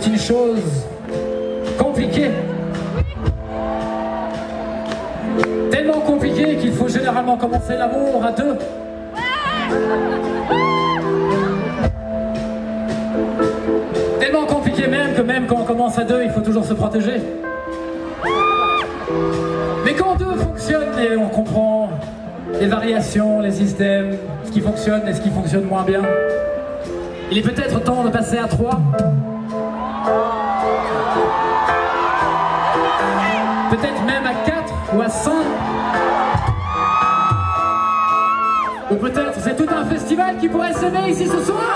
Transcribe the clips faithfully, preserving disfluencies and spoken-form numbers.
est une chose compliquée. Tellement compliquée qu'il faut généralement commencer l'amour à deux. Tellement compliqué même que même quand on commence à deux, il faut toujours se protéger. Mais quand deux fonctionnent et on comprend les variations, les systèmes, ce qui fonctionne et ce qui fonctionne moins bien, il est peut-être temps de passer à trois. Peut-être même à quatre ou à cinq. Ou peut-être c'est tout un festival qui pourrait s'aimer ici ce soir.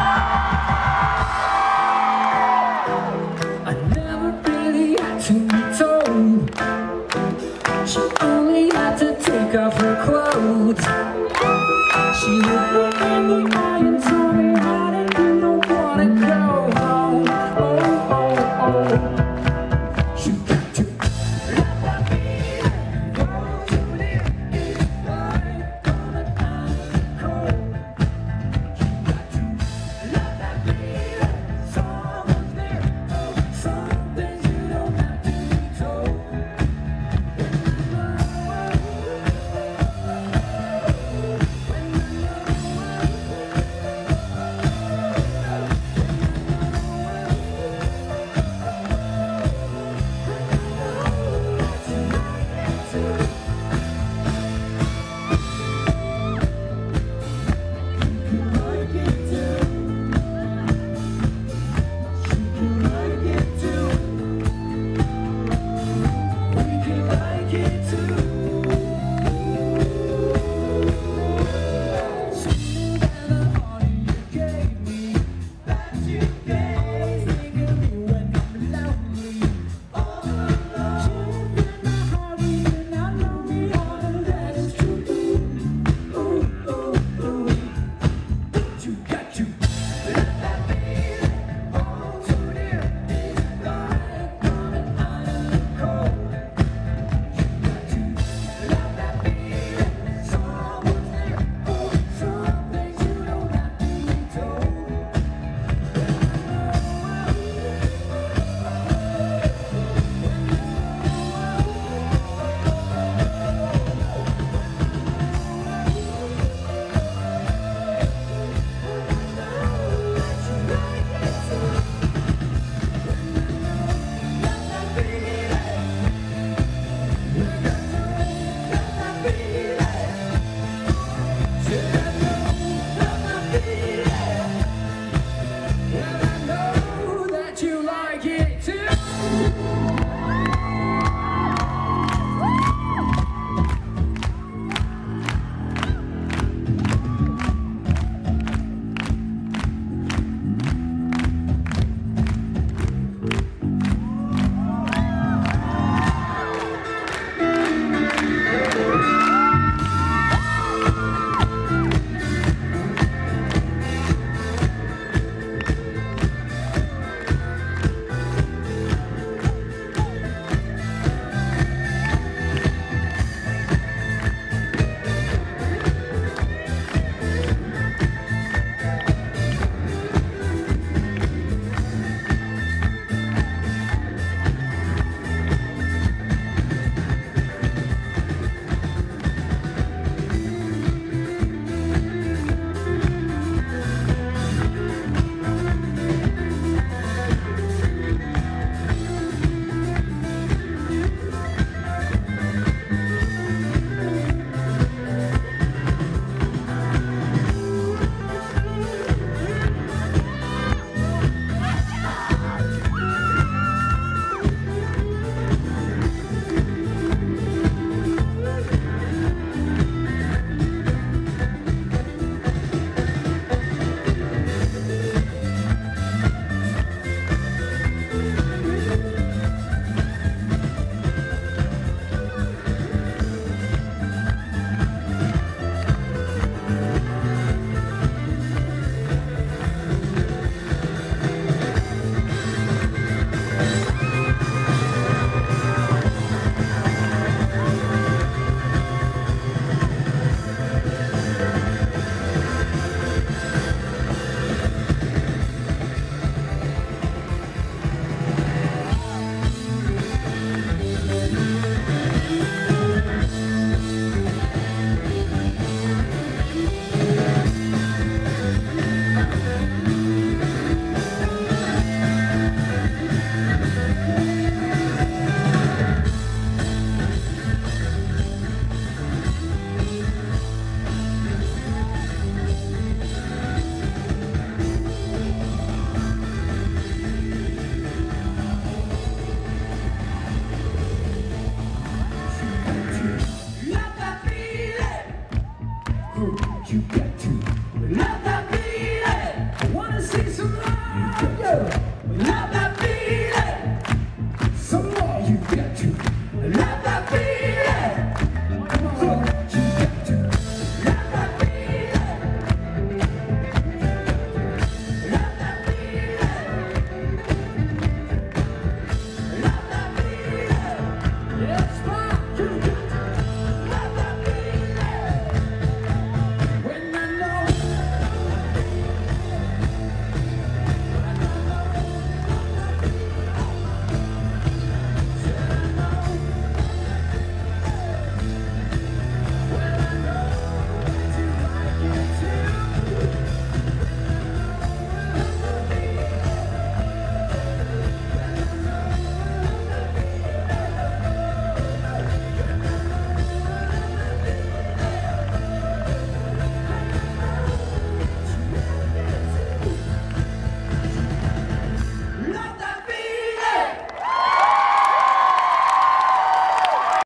I never really had to be told. She only had to take off her clothes. She looked at me in the eye and told me, honey, you don't wanna go home. Oh, oh, oh. She got to let that be. Go to the end, right on the cold. She got to let that be. Someone's there, some things you don't have to be told. Like it too.